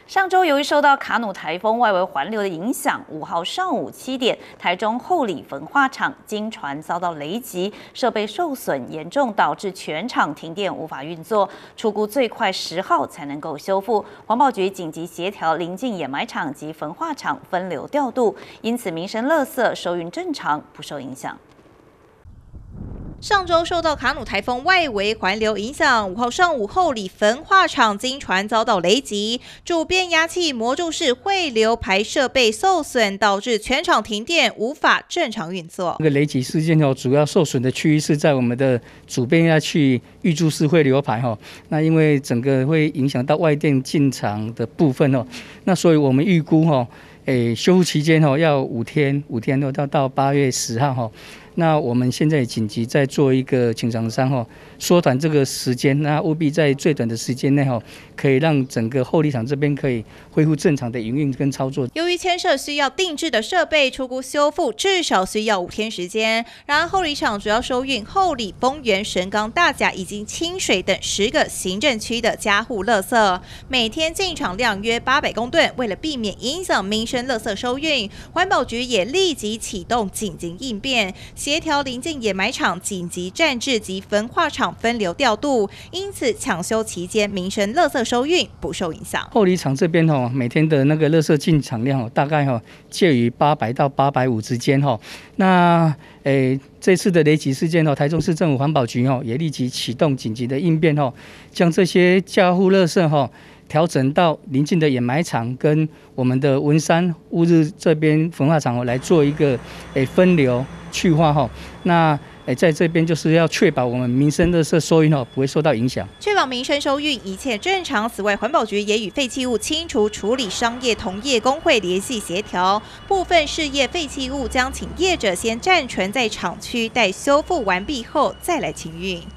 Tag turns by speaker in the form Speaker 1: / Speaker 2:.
Speaker 1: 上周由于受到卡努台风外围环流的影响，5号上午7点，台中后里焚化厂经船遭到雷击，设备受损严重，导致全厂停电无法运作，初估最快10号才能够修复。环保局紧急协调邻近掩埋场及焚化厂分流调度，因此民生垃圾收运正常，不受影响。
Speaker 2: 上周受到卡努台风外围环流影响，5号上午后里焚化厂经船遭到雷击，主变压器模柱式汇流排设备受损，导致全厂停电，无法正常运作。
Speaker 3: 这个雷击事件主要受损的区域是在我们的主变压器预注式汇流排那因为整个会影响到外电进场的部分那所以我们预估修复期间要5天到8月10号那我们现在紧急在做一个请厂商缩短这个时间，那务必在最短的时间内可以让整个后里厂这边可以恢复正常的营运跟操作。
Speaker 2: 由于牵涉需要定制的设备，初估修复至少需要5天时间。然而后里厂主要收运后里、丰原、神冈、大甲以及清水等10个行政区的家户垃圾，每天进场量约800公吨。为了避免影响民生垃圾收运，环保局也立即启动紧急应变。 协调邻近掩埋场紧急暂置及焚化厂分流调度，因此抢修期间民生垃圾收运不受影响。
Speaker 3: 后里厂这边每天的那个垃圾进场量大概介于800到850之间那这次的雷击事件台中市政府环保局也立即启动紧急的应变将这些家户垃圾调整到邻近的掩埋场跟我们的文山乌日这边焚化厂来做一个分流。 去化那在这边就是要确保我们民生垃圾收运不会受到影响，
Speaker 2: 确保民生收运一切正常。此外，环保局也与废弃物清除处理商业同业工会联系协调，部分事业废弃物将请业者先暂存在厂区，待修复完毕后再来清运。